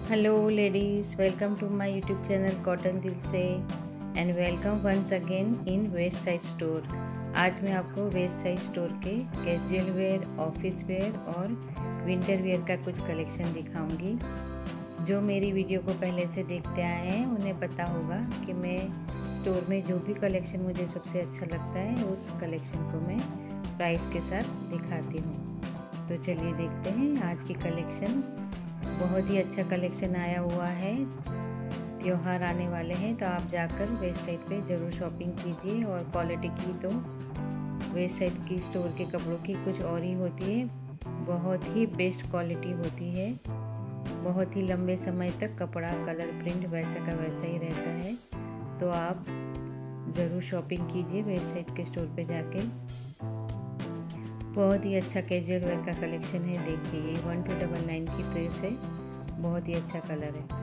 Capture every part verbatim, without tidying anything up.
Hello ladies, welcome to my YouTube channel Cotton Dil से and welcome once again in Westside store. आज मैं आपको Westside store के casual wear, office wear और winter wear का कुछ कलेक्शन दिखाऊंगी। जो मेरी वीडियो को पहले से देखते आए हैं उन्हें पता होगा कि मैं स्टोर में जो भी कलेक्शन मुझे सबसे अच्छा लगता है उस कलेक्शन को मैं प्राइस के साथ दिखाती हूँ। तो चलिए देखते हैं आज की कलेक्शन। बहुत ही अच्छा कलेक्शन आया हुआ है, त्योहार आने वाले हैं तो आप जाकर वेस्ट साइड पे ज़रूर शॉपिंग कीजिए। और क्वालिटी की तो वेस्ट साइड की स्टोर के कपड़ों की कुछ और ही होती है, बहुत ही बेस्ट क्वालिटी होती है। बहुत ही लंबे समय तक कपड़ा, कलर, प्रिंट वैसा का वैसा ही रहता है। तो आप ज़रूर शॉपिंग कीजिए वेस्ट साइड के स्टोर पे जाके। बहुत ही अच्छा कैजुअल वेयर का कलेक्शन है। देखिए ये वन टू डबल नाइन की ड्रेस है, बहुत ही अच्छा कलर है।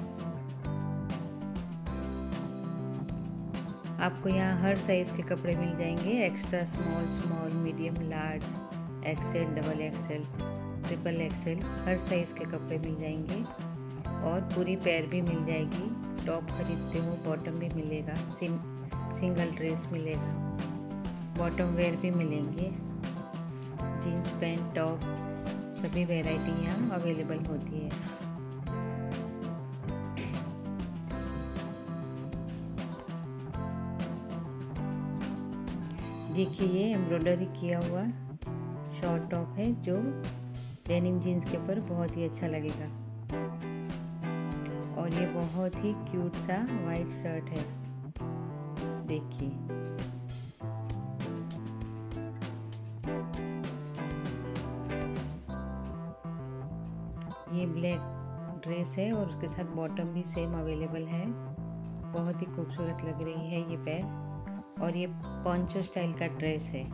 आपको यहाँ हर साइज़ के कपड़े मिल जाएंगे, extra small, small, medium, large, XL, double XL, triple XL, हर साइज़ के कपड़े मिल जाएंगे। और पूरी पैर भी मिल जाएगी। टॉप खरीदते हो बॉटम भी मिलेगा, सिंग, सिंगल ड्रेस मिलेगा, बॉटम वेयर भी मिलेंगे, जीन्स पैंट, टॉप, सभी वैरायटी यहाँ अवेलेबल होती है। देखिए ये एम्ब्रॉयडरी किया हुआ शॉर्ट टॉप है जो डेनिम जीन्स के ऊपर बहुत ही अच्छा लगेगा। और ये बहुत ही क्यूट सा वाइट शर्ट है। देखिए ये ब्लैक ड्रेस है और उसके साथ बॉटम भी सेम अवेलेबल है। बहुत ही खूबसूरत लग रही है ये पैर। और ये पॉन्चो स्टाइल का ड्रेस है।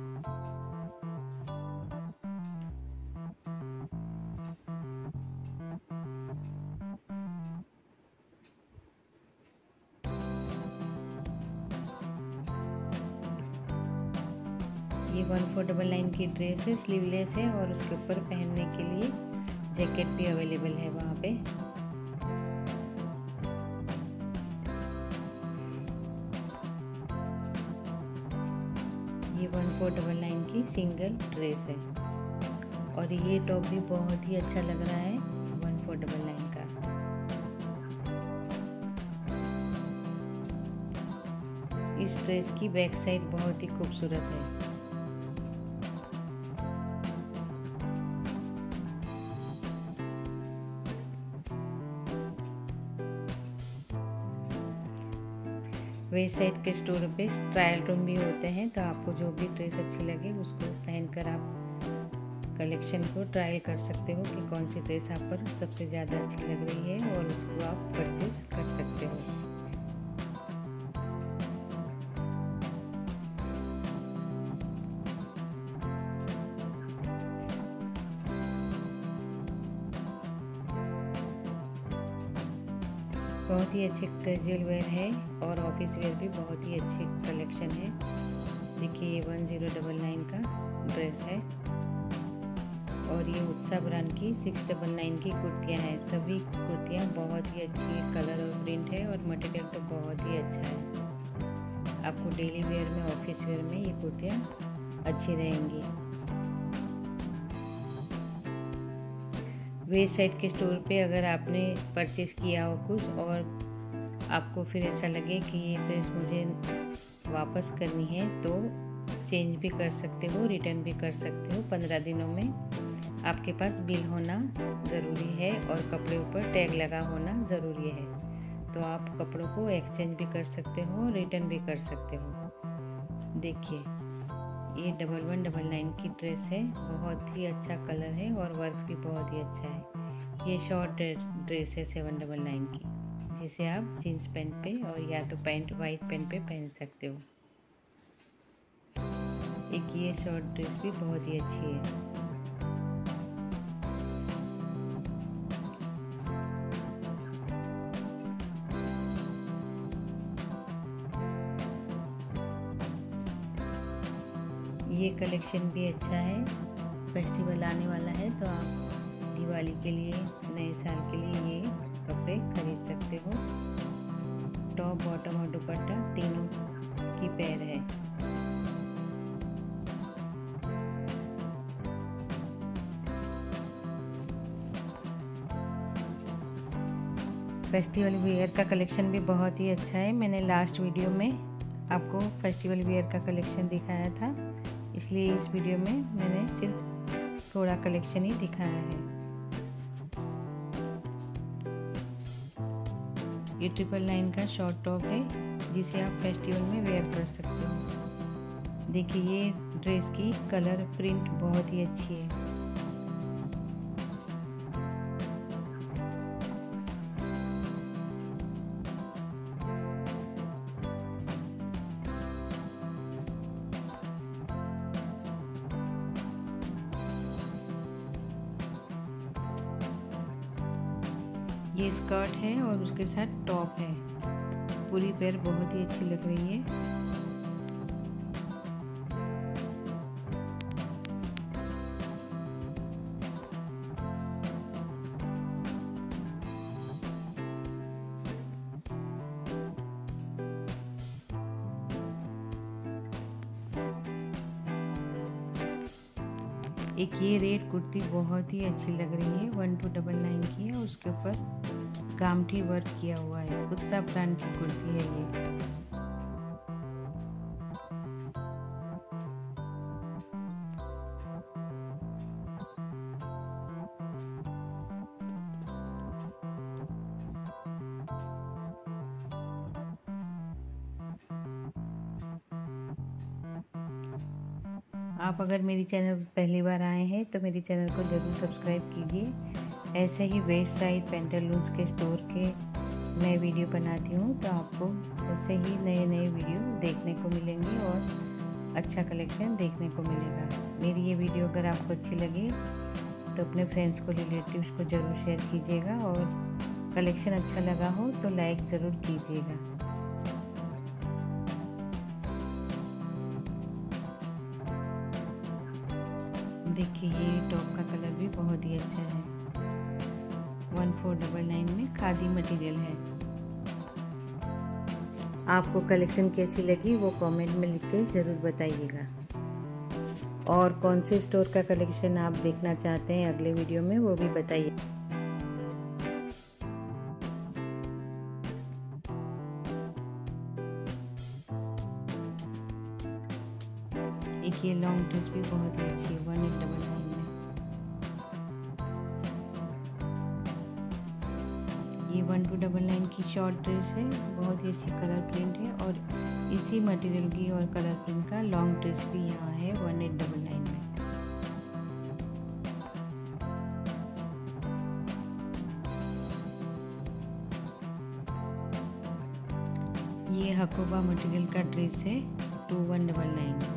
ये वन फोर डबल नाइन की ड्रेस है, स्लीवलेस है और उसके ऊपर पहनने के लिए जैकेट भी अवेलेबल है वहाँ पे। ये वन फोर डबल नाइन की सिंगल ड्रेस है। और ये टॉप भी बहुत ही अच्छा लग रहा है वन फोर डबल नाइन का। इस ड्रेस की बैक साइड बहुत ही खूबसूरत है। वेस्ट साइड के स्टोर पे ट्रायल रूम भी होते हैं, तो आपको जो भी ड्रेस अच्छी लगे उसको पहनकर आप कलेक्शन को ट्रायल कर सकते हो कि कौन सी ड्रेस आप पर सबसे ज़्यादा अच्छी लग रही है और उसको आप परचेज कर सकते हो। बहुत ही अच्छे कैजुअल वेयर है और ऑफिस वेयर भी बहुत ही अच्छी कलेक्शन है। देखिए ये वन ज़ीरो डबल नाइन का ड्रेस है। और ये उत्साह ब्रांड की सिक्स डबल नाइन की कुर्तियाँ हैं। सभी कुर्तियाँ बहुत ही अच्छी है, कलर और प्रिंट है और मटेरियल तो बहुत ही अच्छा है। आपको डेली वेयर में, ऑफिस वेयर में ये कुर्तियाँ अच्छी रहेंगी। वेस्ट साइड के स्टोर पे अगर आपने परचेज़ किया हो कुछ और आपको फिर ऐसा लगे कि ये ड्रेस मुझे वापस करनी है तो चेंज भी कर सकते हो, रिटर्न भी कर सकते हो। पंद्रह दिनों में आपके पास बिल होना ज़रूरी है और कपड़े ऊपर टैग लगा होना ज़रूरी है। तो आप कपड़ों को एक्सचेंज भी कर सकते हो, रिटर्न भी कर सकते हो। देखिए ये डबल वन डबल नाइन की ड्रेस है, बहुत ही अच्छा कलर है और वर्क भी बहुत ही अच्छा है। ये शॉर्ट ड्रेस है सेवन डबल नाइन की, जिसे आप जीन्स पैंट पे और या तो पैंट, वाइट पैंट पे पहन सकते हो। एक ये शॉर्ट ड्रेस भी बहुत ही अच्छी है। ये कलेक्शन भी अच्छा है। फेस्टिवल आने वाला है तो आप दिवाली के लिए, नए साल के लिए ये टॉप, बॉटम और दुपट्टा तीनों की पेयर है। फेस्टिवल वियर का कलेक्शन भी बहुत ही अच्छा है। मैंने लास्ट वीडियो में आपको फेस्टिवल वियर का कलेक्शन दिखाया था, इसलिए इस वीडियो में मैंने सिर्फ थोड़ा कलेक्शन ही दिखाया है। ये ट्रिपल नाइन का शॉर्ट टॉप है जिसे आप फेस्टिवल में वेयर कर सकते हो। देखिए ये ड्रेस की कलर प्रिंट बहुत ही अच्छी है। ये स्कर्ट है और उसके साथ टॉप है। पूरी पेयर बहुत ही अच्छी लग रही है। एक ये रेड कुर्ती बहुत ही अच्छी लग रही है, वन टू डबल नाइन की है। उसके ऊपर गामठी वर्क किया हुआ है। उत्साह ब्रांड की कुर्ती है ये। आप अगर मेरी चैनल पर पहली बार आए हैं तो मेरी चैनल को ज़रूर सब्सक्राइब कीजिए। ऐसे ही वेस्ट साइड पेंटालून्स के स्टोर के मैं वीडियो बनाती हूँ, तो आपको ऐसे ही नए नए वीडियो देखने को मिलेंगे और अच्छा कलेक्शन देखने को मिलेगा। मेरी ये वीडियो अगर आपको अच्छी लगे तो अपने फ्रेंड्स को, रिलेटिव्स को ज़रूर शेयर कीजिएगा और कलेक्शन अच्छा लगा हो तो लाइक ज़रूर कीजिएगा। देखिए ये टॉप का कलर भी बहुत ही अच्छा है। वन फोर डबल नाइन में खादी मटेरियल है। आपको कलेक्शन कैसी लगी वो कमेंट में लिख के ज़रूर बताइएगा। और कौन से स्टोर का कलेक्शन आप देखना चाहते हैं अगले वीडियो में वो भी बताइए। एक ये लॉन्ग ड्रेस भी बहुत ही अच्छी है, वन एट डबल नाइन में। ये वन टू डबल नाइन की शॉर्ट ड्रेस है, बहुत ही अच्छी कलर प्रिंट है और इसी मटेरियल की और कलर प्रिंट का लॉन्ग ड्रेस भी यहाँ है वन एट डबल नाइन में। ये हकोबा मटेरियल का ड्रेस है टू वन डबल नाइन।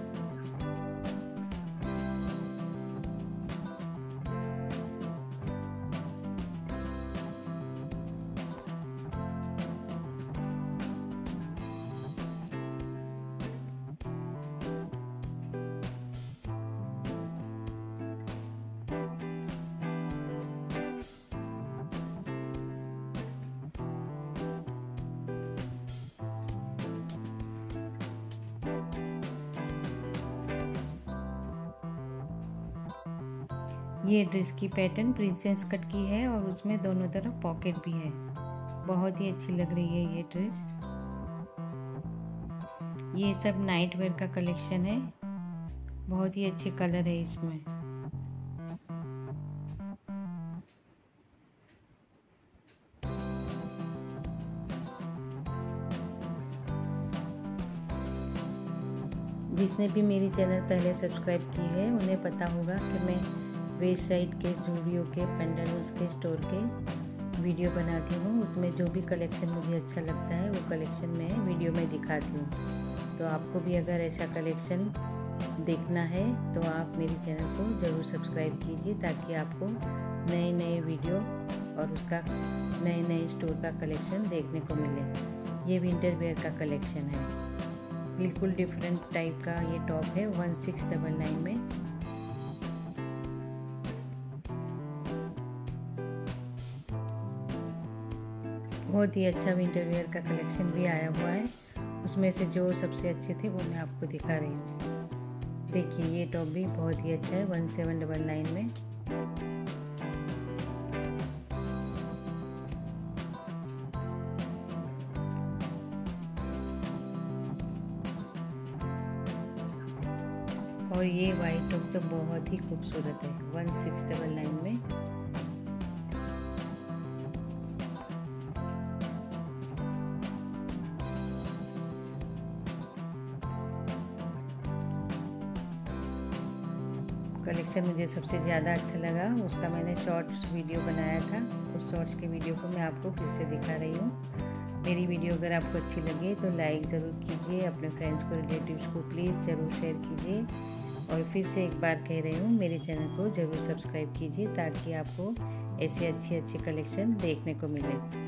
ये ड्रेस की पैटर्न प्रिंसेस कट की है और उसमें दोनों तरफ पॉकेट भी है। बहुत ही अच्छी लग रही है ये ड्रेस। ये सब नाइट वेयर का कलेक्शन है। बहुत ही अच्छे कलर है इसमें। जिसने भी मेरी चैनल पहले सब्सक्राइब की है उन्हें पता होगा कि मैं वेस्ट साइड के ज़ूडियो के पेंटालून्स के स्टोर के वीडियो बनाती हूँ। उसमें जो भी कलेक्शन मुझे अच्छा लगता है वो कलेक्शन मैं वीडियो में दिखाती हूँ। तो आपको भी अगर ऐसा कलेक्शन देखना है तो आप मेरी चैनल को ज़रूर सब्सक्राइब कीजिए, ताकि आपको नए नए वीडियो और उसका नए नए स्टोर का कलेक्शन देखने को मिले। ये विंटर वेयर का कलेक्शन है, बिल्कुल डिफरेंट टाइप का ये टॉप है वन सिक्स डबल नाइन में। बहुत ही अच्छा विंटर वेयर का कलेक्शन भी आया हुआ है। उसमें से जो सबसे अच्छे थे वो मैं आपको दिखा रही हूँ। देखिए ये टॉप भी बहुत ही अच्छा है, वन सेवन डबल नाइन में। और ये वाइट टॉप तो बहुत ही खूबसूरत है, वन सिक्स डबल नाइन में। कलेक्शन मुझे सबसे ज़्यादा अच्छा लगा, उसका मैंने शॉर्ट्स वीडियो बनाया था। उस शॉर्ट्स के वीडियो को मैं आपको फिर से दिखा रही हूँ। मेरी वीडियो अगर आपको अच्छी लगे तो लाइक ज़रूर कीजिए, अपने फ्रेंड्स को, रिलेटिव्स को प्लीज़ ज़रूर शेयर कीजिए। और फिर से एक बार कह रही हूँ, मेरे चैनल को ज़रूर सब्सक्राइब कीजिए ताकि आपको ऐसे अच्छी अच्छी कलेक्शन देखने को मिले।